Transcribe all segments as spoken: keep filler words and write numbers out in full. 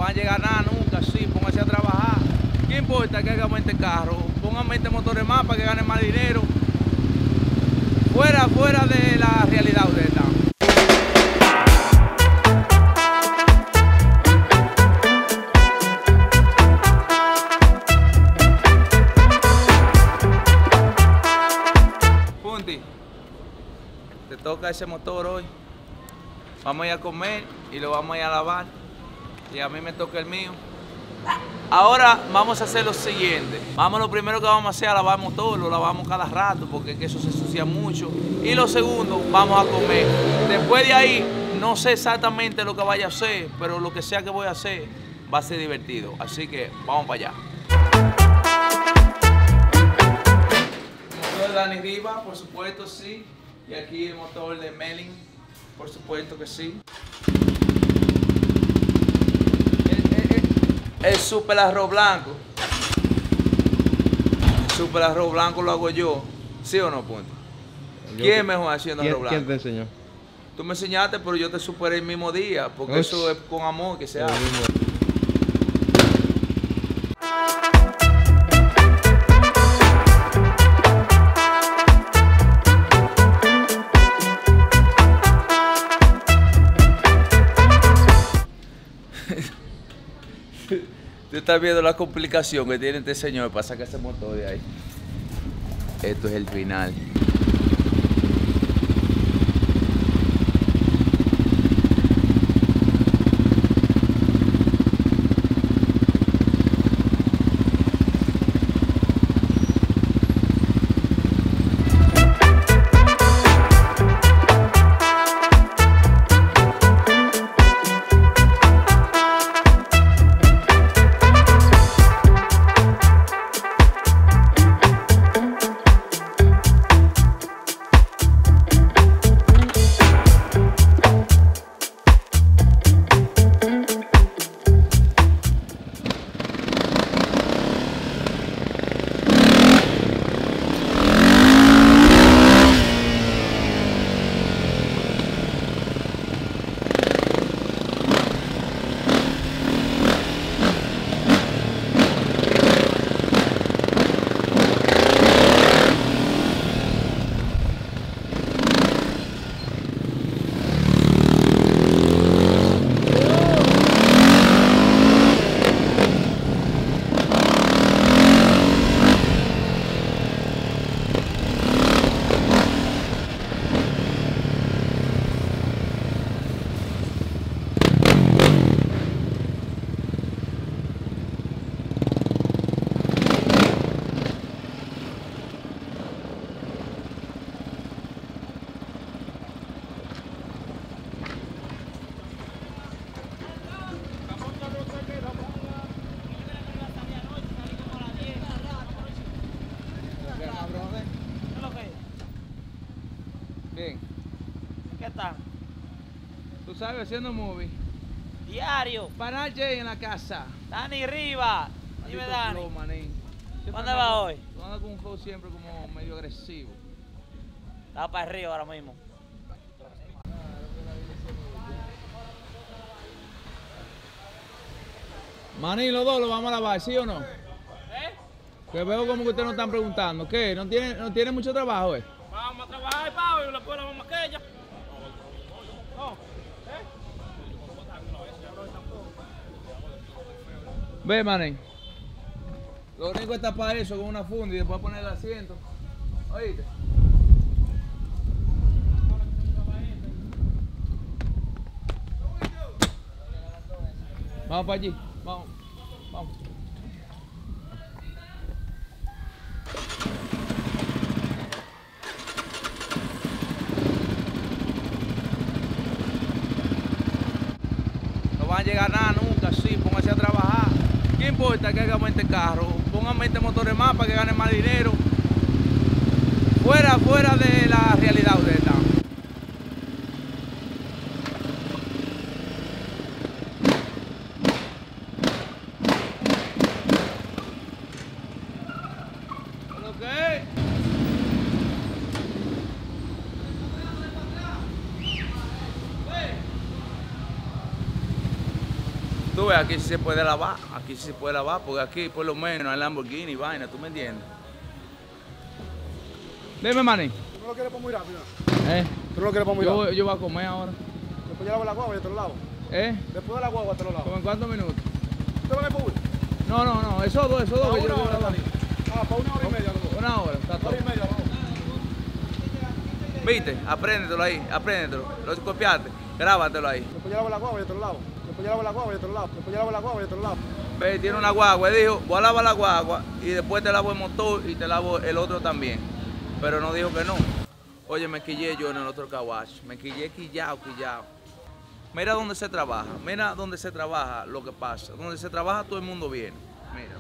van a llegar nada nunca, sí, pónganse a trabajar. ¿Qué importa que hagan veinte carros? Pongan veinte motores más para que ganen más dinero. Fuera, fuera de la realidad ustedes están. Punti, te toca ese motor hoy. Vamos a ir a comer y lo vamos a ir a lavar. Y a mí me toca el mío. Ahora vamos a hacer lo siguiente. Vamos, lo primero que vamos a hacer es lavar el motor. Lo lavamos cada rato porque es que eso se ensucia mucho. Y lo segundo, vamos a comer. Después de ahí, no sé exactamente lo que vaya a hacer, pero lo que sea que voy a hacer va a ser divertido. Así que vamos para allá. El motor de Dani Rivas, por supuesto, sí. Y aquí el motor de Melin, por supuesto que sí. El super arroz blanco. El super arroz blanco lo hago yo. ¿Sí o no, Punto? ¿Quién es mejor haciendo arroz blanco? ¿Quién te enseñó? Tú me enseñaste, pero yo te superé el mismo día. Porque Uy. Eso es con amor que se hace. Tú estás viendo la complicación que tiene este señor para sacar ese motor de ahí. Esto es el final. Bien. ¿Qué tal? Tú sabes, haciendo movie. Diario. Para Jay en la casa. Dani Rivas. Dime, Dani. Flow, ¿Dónde va hoy? Tú andas con un flow siempre como medio agresivo. Estaba para arriba ahora mismo. Maní, los dos lo vamos a lavar, ¿sí o no? ¿Eh? Que veo como que ustedes no están preguntando. ¿Qué? ¿No tiene, no tiene mucho trabajo, eh? Vamos a trabajar, Pablo, y después la vamos a aquella. No. ¿Eh? Ve, maní. Lo único es tapar eso con una funda y después poner el asiento. ¿Oíste? Vamos para allí. Vamos. Vamos. No van a llegar nada nunca, sí, pónganse a trabajar. ¿Qué importa que hagan veinte carros? Pongan veinte motores más para que ganen más dinero. Fuera, fuera de la realidad ustedes están. ¿Lo que es? Tú ves, aquí sí se puede lavar, aquí sí se puede lavar, porque aquí por lo menos hay Lamborghini y vaina, ¿tú me entiendes? Dime, maní. ¿Tú no lo quieres por muy rápido? ¿Eh? ¿Tú no lo quieres por muy Yo, rápido? voy- yo voy a comer ahora. Después yo lavo la guagua y te lo lavo. ¿Eh? Después de la guagua te lo lavo. ¿Cómo en cuántos minutos? ¿Tú te vas a ir por uno? No, no, no, esos dos, esos dos. ¿Para que yo una voy a hora, lavar. Tali? Ah, para una hora y media los dos. Una hora, está todo. Hora y media los dos. ¿Viste? Apréndetelo ahí, apréndetelo. Lo copiaste, grábatelo ahí. Después yo lavo la guagua y te lo lavo. Después yo lavo la guagua y te lo lavo. Después yo lavo la guagua y te lo lavo. Ve, tiene una guagua, él dijo, voy a lavar la guagua y después te lavo el motor y te lavo el otro también. Pero no dijo que no. Oye, me quillé yo en el otro kawash. Me quillé quillao, quillao. Mira dónde se trabaja, mira dónde se trabaja lo que pasa. Donde se trabaja todo el mundo viene. Mira.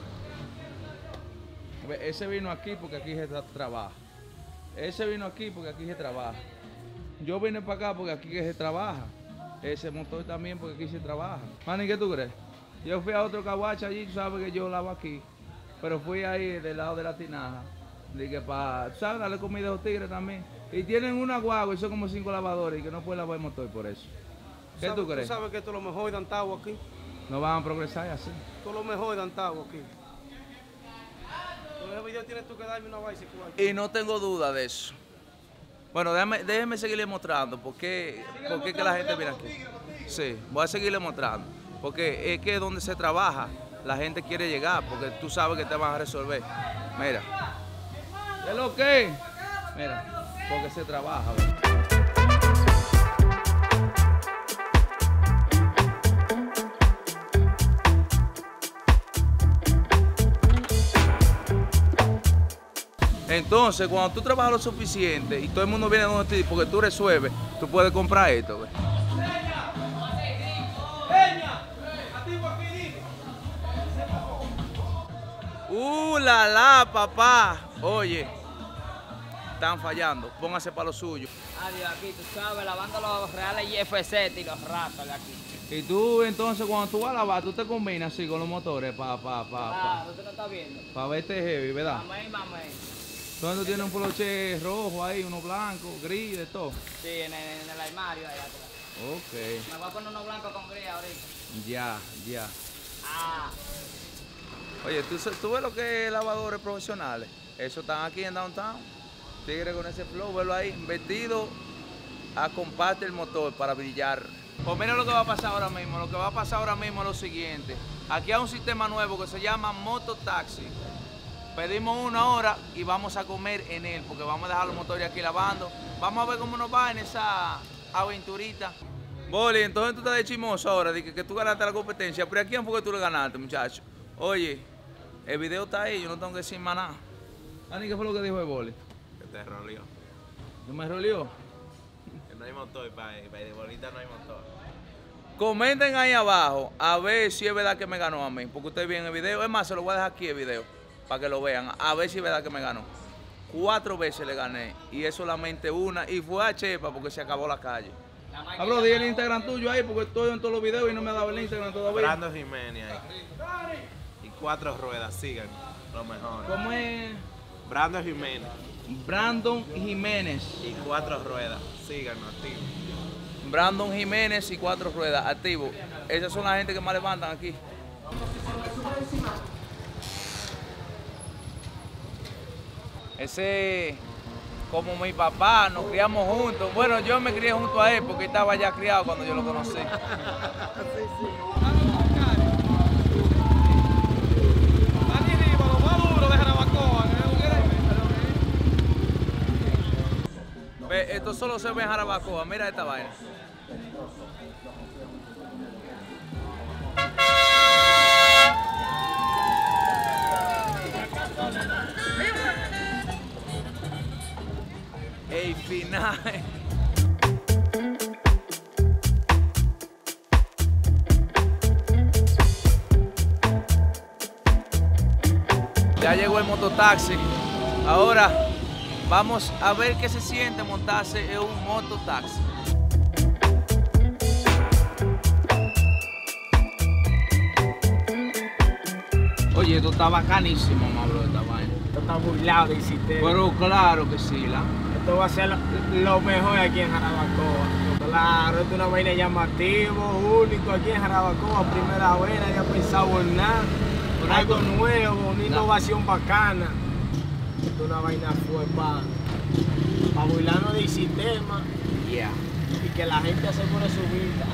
Ve, ese vino aquí porque aquí se tra- trabaja. Ese vino aquí porque aquí se trabaja. Yo vine para acá porque aquí que se trabaja. Ese motor también porque aquí se trabaja. Manny, ¿qué tú crees? Yo fui a otro caguacha allí, tú sabes que yo lavo aquí. Pero fui ahí del lado de la tinaja. Dije, para, ¿sabes? Darle comida a los tigres también. Y tienen una guagua y son como cinco lavadores y que no pueden lavar el motor por eso. ¿Qué tú crees? Tú sabes que esto es lo mejor de Antagua aquí. No van a progresar así. Esto es lo mejor de Antagua aquí. Con ese video tienes tú que darme una bicycle aquí. Y no tengo duda de eso. Bueno, déjame, déjeme seguirle mostrando por qué, por qué que la gente viene aquí. Sí, voy a seguirle mostrando. Porque es que donde se trabaja, la gente quiere llegar, porque tú sabes que te van a resolver. Mira. ¿Qué es lo que? Mira, porque se trabaja. ¿Verdad? Entonces, cuando tú trabajas lo suficiente y todo el mundo viene donde ti porque tú resuelves, tú puedes comprar esto. ¿Ves? ¡Uh, la la, papá! Oye, están fallando. Póngase para lo suyo. Adiós, aquí tú sabes, lavando los reales y F Z y los ratos aquí. Y tú, entonces, cuando tú vas a lavar, tú te combinas así con los motores para pa, pa, pa, Claro, usted no está viendo. pa verte heavy, ¿verdad? Mamey, mamey. Entonces tú tienes un poloche rojo ahí, uno blanco, gris, de todo. Sí, en el, en el armario ahí atrás. Ok, Me voy a poner uno blanco con gris ahorita. ya, ya. Ah, Oye, ¿tú, sa- tú ves lo que es lavadores profesionales? Eso están aquí en Downtown. Tigre con ese flow, velo ahí, vestido a comparte el motor para brillar. Pues mira lo que va a pasar ahora mismo. Lo que va a pasar ahora mismo es lo siguiente. Aquí hay un sistema nuevo que se llama Mototaxi. Pedimos una hora y vamos a comer en él, porque vamos a dejar los motores aquí lavando. Vamos a ver cómo nos va en esa aventurita. Boli, entonces tú estás de chismoso ahora, de que, que tú ganaste la competencia. ¿Pero a quién fue que tú le ganaste, muchacho? Oye, el video está ahí, yo no tengo que decir más nada. Ani, ¿qué fue lo que dijo el Boli? Que te roleó. ¿No me roleó? Que no hay motor, para de bolita no hay motor. Comenten ahí abajo a ver si es verdad que me ganó a mí, porque ustedes ven el video. Es más, se lo voy a dejar aquí el video para que lo vean, a ver si es verdad que me ganó. Cuatro veces le gané y es solamente una y fue a Chepa porque se acabó la calle. la máquina Hablo de el no- Instagram tuyo ahí porque estoy en todos los videos y no me ha dado el Instagram todavía. Brando Jiménez ahí. Y cuatro ruedas, sigan. Lo mejor. ¿Cómo es? Brando Jiménez. Brandon Jiménez. Y cuatro ruedas, síganos, activo. Brandon Jiménez y cuatro ruedas, activo. Esas son las gente que más levantan aquí. Ese, como mi papá, nos criamos juntos. Bueno, yo me crié junto a él porque estaba ya criado cuando yo lo conocí. Aquí arriba, lo más duro de Jarabacoa. Ve, esto solo se ve en Jarabacoa. Mira esta vaina. El final. Ya llegó el mototaxi. Ahora vamos a ver qué se siente montarse en un mototaxi. Oye, esto está bacanísimo, Pablo, esta vaina. Esto está burlado del sistema. Pero claro que sí, la. Esto va a ser lo, lo mejor aquí en Jarabacoa. Claro, esto es una vaina llamativa, único aquí en Jarabacoa, primera vez, nadie ha pensado en nada. Algo nuevo, una innovación bacana. Esto es una vaina fue para pa burlarnos del sistema. Yeah. Y que la gente asegure su vida.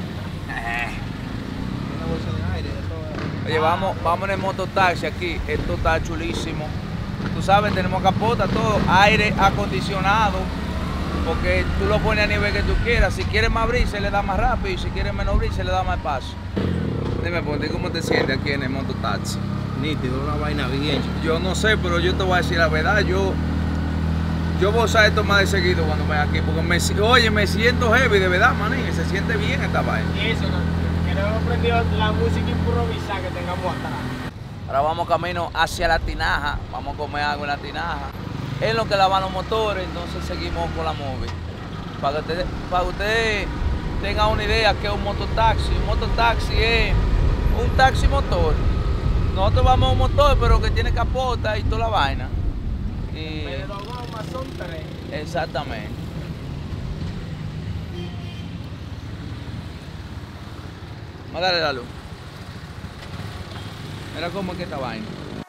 Una bolsa de aire, de todo. Oye, vamos, vamos en el mototaxi aquí. Esto está chulísimo. Tú sabes, tenemos capota, todo, aire acondicionado. Porque tú lo pones a nivel que tú quieras. Si quieres más brisa, le da más rápido. Y si quieres menos brisa, le da más espacio. Dime, ponte, ¿cómo te sientes aquí en el mototaxi? Nítido, una vaina bien. Yo no sé, pero yo te voy a decir la verdad. Yo yo voy a usar esto más de seguido cuando vaya aquí. Porque, me, oye, me siento heavy, de verdad, maní. Se siente bien esta vaina. Y eso, ¿no? Que no hemos aprendido la música improvisada que tengamos atrás. Ahora vamos camino hacia la tinaja. Vamos a comer algo en la tinaja. Es lo que lavan los motores, entonces seguimos con la móvil. Para que ustedes para usted tengan una idea que es un mototaxi. Un mototaxi es un taxi motor. Nosotros vamos a un motor, pero que tiene capota y toda la vaina. Y... Pero gomas son tres. Exactamente. Vamos a darle la luz. Mira cómo es que esta vaina.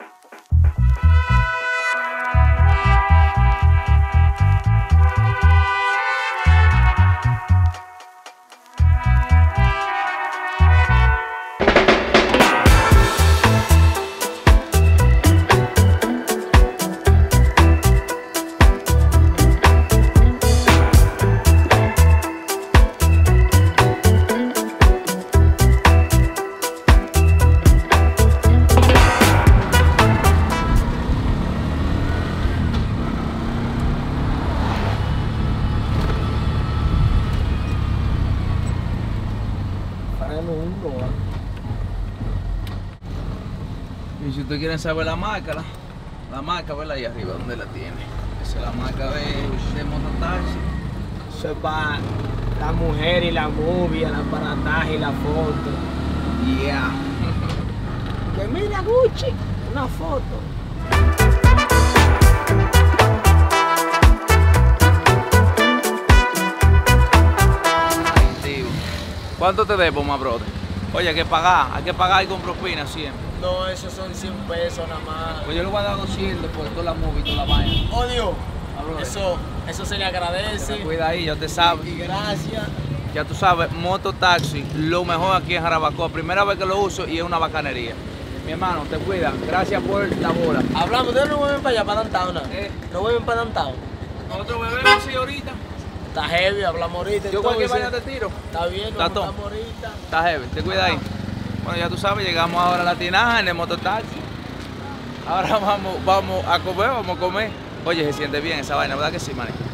Y si ustedes quieren saber la marca, la, la marca, ¿verdad? Ahí arriba, ¿dónde la tiene? Esa es la marca de, de mototaxi. Eso es para la mujer y la movie, el aparataje y la foto. Yeah. Que mira Gucci, una foto. Ay, tío. ¿Cuánto te debo, my brother? Oye, hay que pagar, hay que pagar y con propina siempre. No, esos son cien pesos nada más. Pues yo le voy a dar doscientos por toda la movie y toda la vaina. Odio. My brother. Eso, eso se le agradece. Cuida ahí, ya te sabes. Y gracias. Ya tú sabes, mototaxi, lo mejor aquí en Jarabacoa. Primera vez que lo uso y es una bacanería. Mi hermano, te cuida. Gracias por la bola. Hablamos, ustedes no vuelven para allá, para Downtown, ¿no? Eh. No vuelven para Downtown. Nosotros bebemos así ahorita. Está heavy, hablamos ahorita. Yo cualquier entonces. vaina te tiro. Está bien, Está nos todo. hablamos ahorita. Está heavy, te cuida ahí. Bueno, ya tú sabes, llegamos ahora a la tinaja en el mototaxi. Ahora vamos, vamos a comer, vamos a comer. Oye, se siente bien esa vaina, ¿verdad que sí, maní?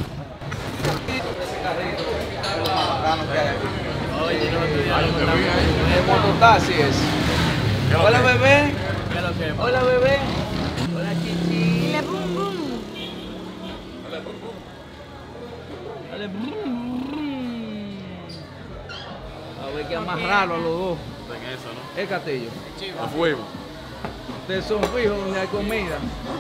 Oye, no, tú ya lo contamos. El mototaxi es. Hola, bebé. Ya lo que Hola, bebé. Hola, chichi. Dile bum bum. Dale, brum, brum. A ver qué amarrarlo a los dos. En eso, ¿no? El castillo. Nos fuimos. Ustedes son fijos donde hay comida.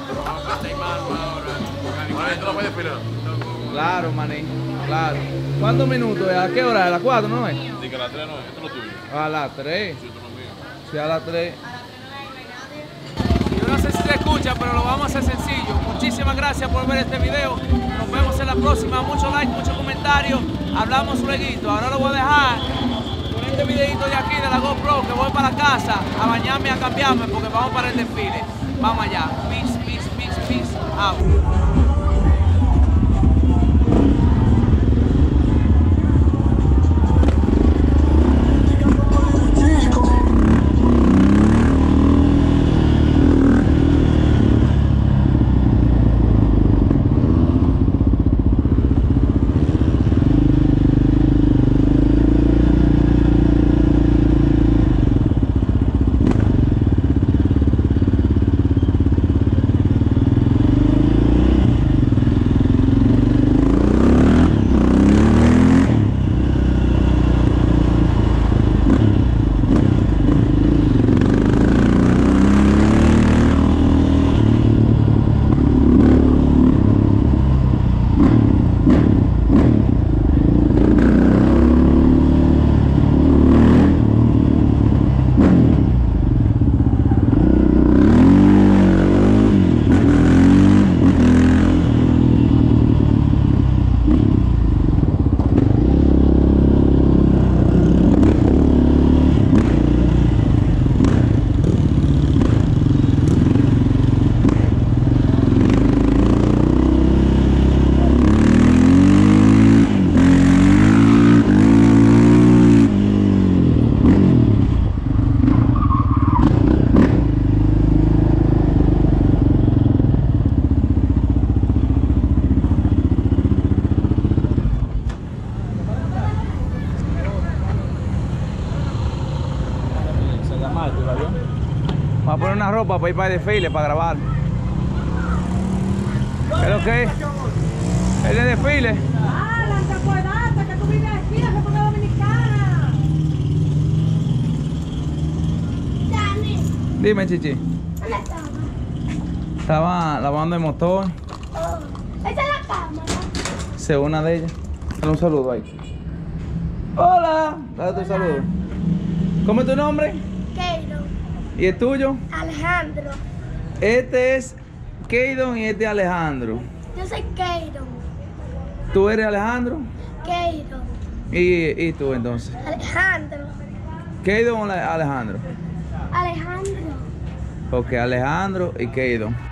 Ahora tú no puedes esperar. Claro, maní. Claro. ¿Cuántos minutos es? ¿A qué hora? ¿A las cuatro, no es? Dice que a las tres no, esto es lo tuyo. A las tres. Sí, esto es lo mío. Sí, a las tres. Yo no sé si se escucha, pero lo vamos a hacer sencillo. Muchísimas gracias por ver este video. Nos vemos en la próxima. Muchos likes, muchos comentarios. Hablamos luego. Ahora lo voy a dejar con este videito de aquí de la GoPro, que voy para la casa a bañarme, a cambiarme, porque vamos para el desfile. Vamos allá. Peace, peace, peace, peace. Out. Ah, ¿tú la vio? Vamos a poner una ropa para ir para el desfile, para grabar. ¿Qué es lo que es? ¿Es de desfile? Alan, te acuerdas que tú vives aquí en la República Dominicana. Dani. Dime, Chichi. ¿Dónde estaba? Estaba lavando el motor. Oh, esa es la cámara. Se una de ellas. Dale un saludo ahí. Hola. Dale tu saludo. ¿Cómo es tu nombre? Keidon. ¿Y el tuyo? Alejandro. Este es Keidon y este es Alejandro. Yo soy Keidon. ¿Tú eres Alejandro? Keidon. ¿Y, y tú entonces? Alejandro. ¿Keidon o Ale- Alejandro? Alejandro. Ok, Alejandro y Keidon.